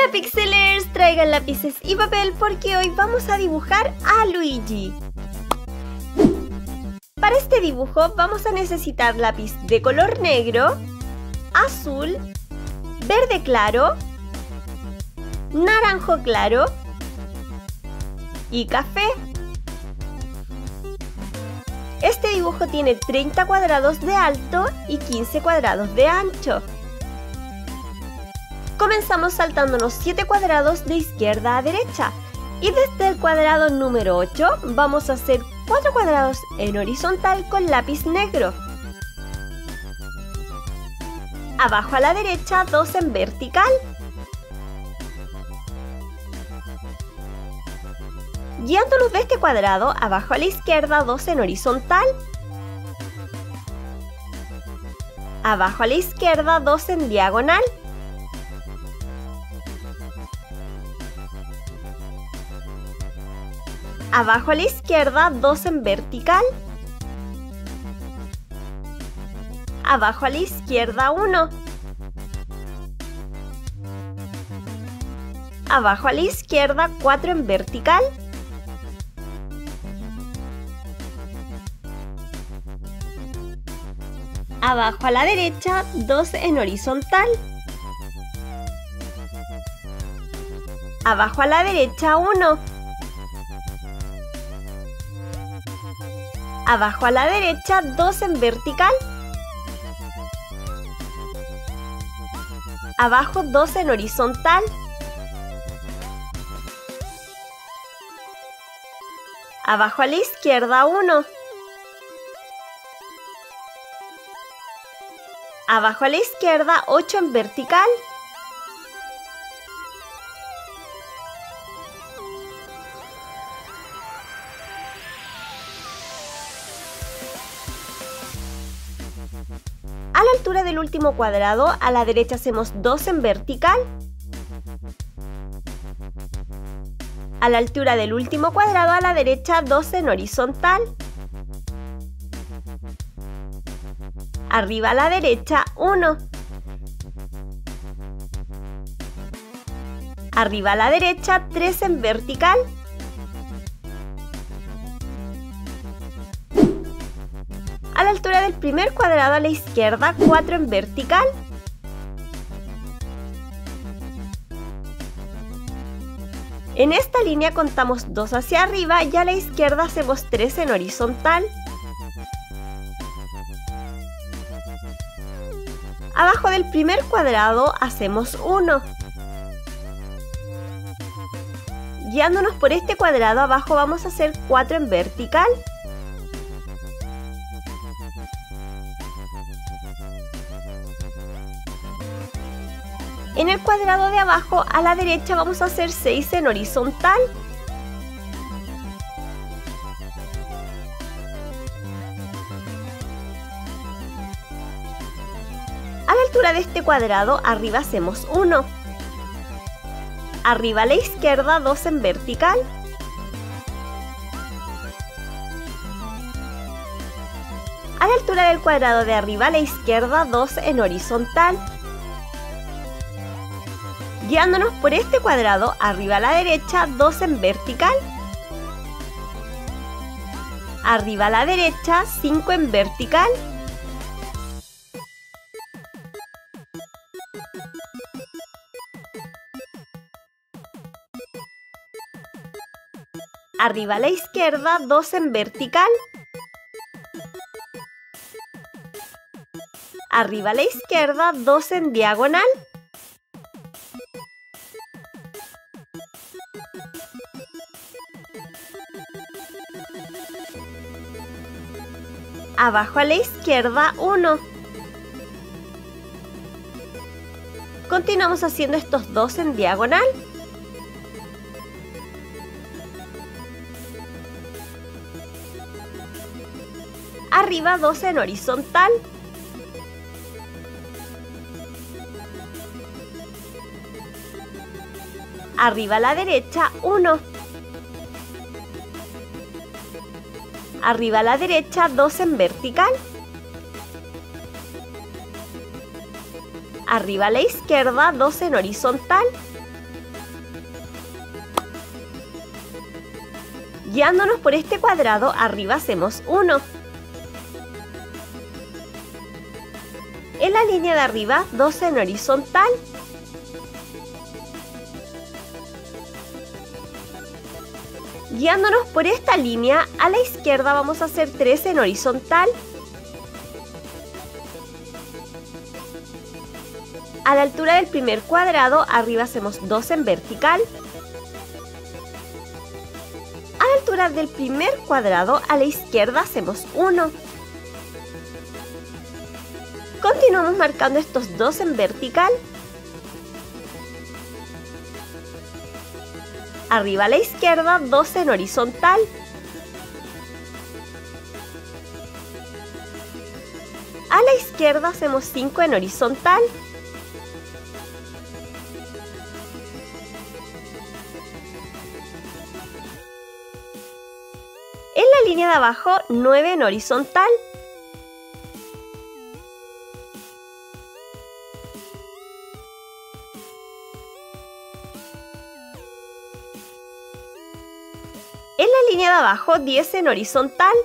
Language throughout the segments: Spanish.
Hola Pixelers, traigan lápices y papel porque hoy vamos a dibujar a Luigi. Para este dibujo vamos a necesitar lápiz de color negro, azul, verde claro, naranjo claro y café. Este dibujo tiene 30 cuadrados de alto y 15 cuadrados de ancho. Comenzamos saltándonos 7 cuadrados de izquierda a derecha y desde el cuadrado número 8 vamos a hacer 4 cuadrados en horizontal con lápiz negro. Abajo a la derecha 2 en vertical. Guiándonos de este cuadrado, abajo a la izquierda 2 en horizontal. Abajo a la izquierda 2 en diagonal. Abajo a la izquierda 2 en vertical. Abajo a la izquierda 1. Abajo a la izquierda 4 en vertical. Abajo a la derecha 2 en horizontal. Abajo a la derecha 1. Abajo a la derecha 2 en vertical. Abajo 2 en horizontal. Abajo a la izquierda 1. Abajo a la izquierda 8 en vertical. A la altura del último cuadrado, a la derecha hacemos 2 en vertical. A la altura del último cuadrado, a la derecha 2 en horizontal. Arriba a la derecha 1. Arriba a la derecha 3 en vertical. A la altura del primer cuadrado a la izquierda 4 en vertical. En esta línea contamos 2 hacia arriba y a la izquierda hacemos 3 en horizontal. Abajo del primer cuadrado hacemos 1. Guiándonos por este cuadrado, abajo vamos a hacer 4 en vertical. En el cuadrado de abajo, a la derecha vamos a hacer 6 en horizontal. A la altura de este cuadrado, arriba hacemos 1. Arriba a la izquierda 2 en vertical. A la altura del cuadrado de arriba a la izquierda 2 en horizontal. Guiándonos por este cuadrado, arriba a la derecha 2 en vertical. Arriba a la derecha 5 en vertical. Arriba a la izquierda 2 en vertical. Arriba a la izquierda 2 en diagonal. Abajo a la izquierda 1. Continuamos haciendo estos 2 en diagonal. Arriba 2 en horizontal. Arriba a la derecha 1. Arriba a la derecha 2 en vertical. Arriba a la izquierda, 2 en horizontal. Guiándonos por este cuadrado, arriba hacemos 1. En la línea de arriba, 2 en horizontal. Guiándonos por esta línea, a la izquierda vamos a hacer 3 en horizontal. A la altura del primer cuadrado, arriba hacemos 2 en vertical. A la altura del primer cuadrado, a la izquierda hacemos 1. Continuamos marcando estos 2 en vertical. Arriba a la izquierda, 2 en horizontal. A la izquierda hacemos 5 en horizontal. En la línea de abajo, 9 en horizontal. En la línea de abajo, 10 en horizontal.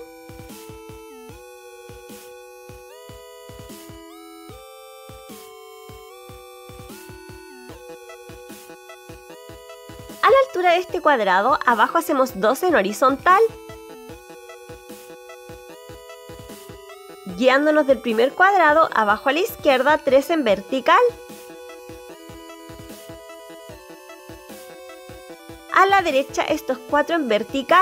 A la altura de este cuadrado, abajo hacemos 2 en horizontal. Guiándonos del primer cuadrado, abajo a la izquierda, 3 en vertical. A la derecha, estos 4 en vertical.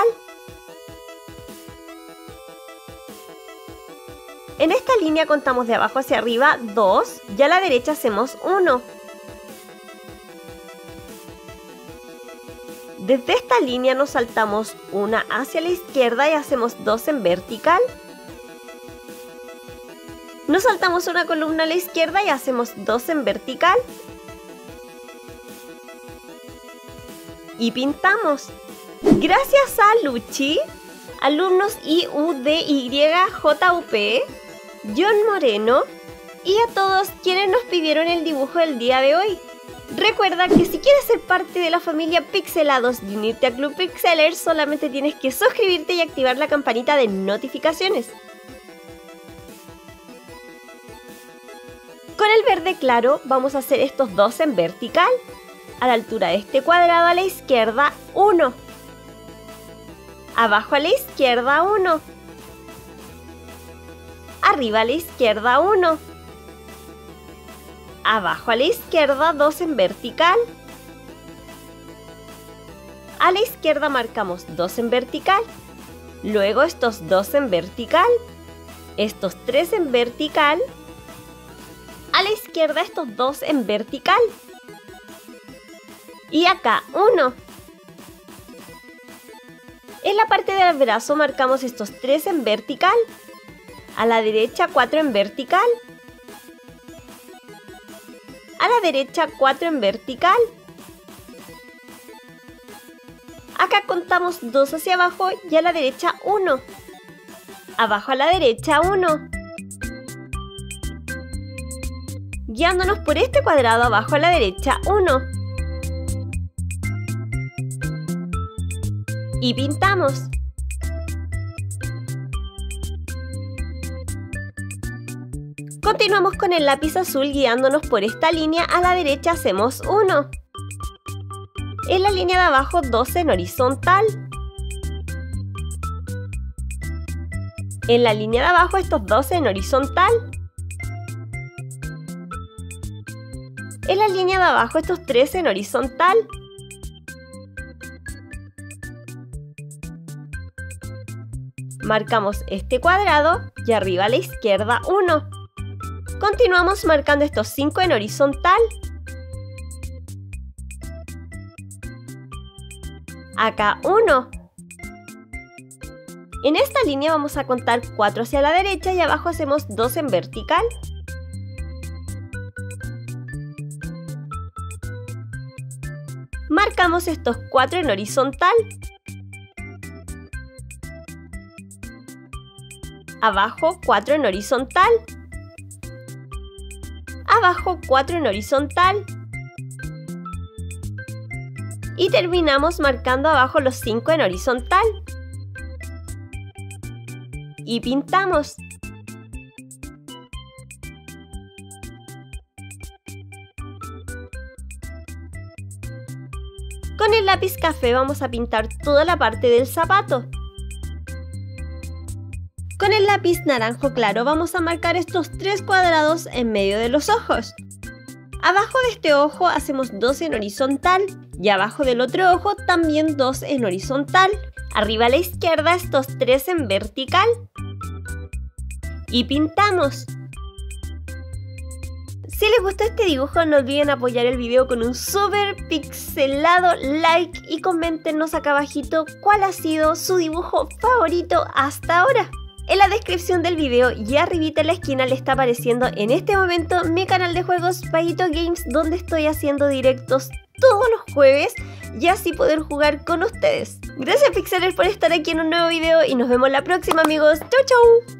En esta línea contamos de abajo hacia arriba 2 y a la derecha hacemos 1. Desde esta línea nos saltamos una hacia la izquierda y hacemos 2 en vertical. Nos saltamos una columna a la izquierda y hacemos 2 en vertical. Y pintamos. Gracias a Luchi, alumnos IUDYJUP, John Moreno y a todos quienes nos pidieron el dibujo del día de hoy. Recuerda que si quieres ser parte de la familia Pixelados y unirte a Club Pixeler, solamente tienes que suscribirte y activar la campanita de notificaciones. Con el verde claro vamos a hacer estos 2 en vertical. A la altura de este cuadrado a la izquierda, 1. Abajo a la izquierda, 1. Arriba a la izquierda, 1. Abajo a la izquierda, 2 en vertical. A la izquierda marcamos 2 en vertical. Luego estos 2 en vertical. Estos 3 en vertical. A la izquierda estos 2 en vertical. Y acá 1. En la parte del brazo marcamos estos 3 en vertical. A la derecha 4 en vertical. A la derecha 4 en vertical. Acá contamos 2 hacia abajo y a la derecha 1. Abajo a la derecha 1. Guiándonos por este cuadrado, abajo a la derecha 1. Y pintamos. Continuamos con el lápiz azul guiándonos por esta línea, a la derecha hacemos 1. En la línea de abajo 2 en horizontal. En la línea de abajo estos 2 en horizontal. En la línea de abajo estos 3 en horizontal. Marcamos este cuadrado y arriba a la izquierda 1. Continuamos marcando estos 5 en horizontal. Acá 1. En esta línea vamos a contar 4 hacia la derecha y abajo hacemos 2 en vertical. Marcamos estos 4 en horizontal. Abajo 4 en horizontal. Abajo 4 en horizontal. Y terminamos marcando abajo los 5 en horizontal. y pintamos. Con el lápiz café vamos a pintar toda la parte del zapato. Con el lápiz naranjo claro vamos a marcar estos 3 cuadrados en medio de los ojos. Abajo de este ojo hacemos 2 en horizontal y abajo del otro ojo también 2 en horizontal. Arriba a la izquierda estos 3 en vertical. Y pintamos. Si les gustó este dibujo no olviden apoyar el video con un super pixelado like y coméntenos acá abajito cuál ha sido su dibujo favorito hasta ahora. En la descripción del video y arribita en la esquina le está apareciendo en este momento mi canal de juegos Paguito Games, donde estoy haciendo directos todos los jueves y así poder jugar con ustedes. Gracias Pixelers por estar aquí en un nuevo video y nos vemos la próxima amigos. ¡Chau chau!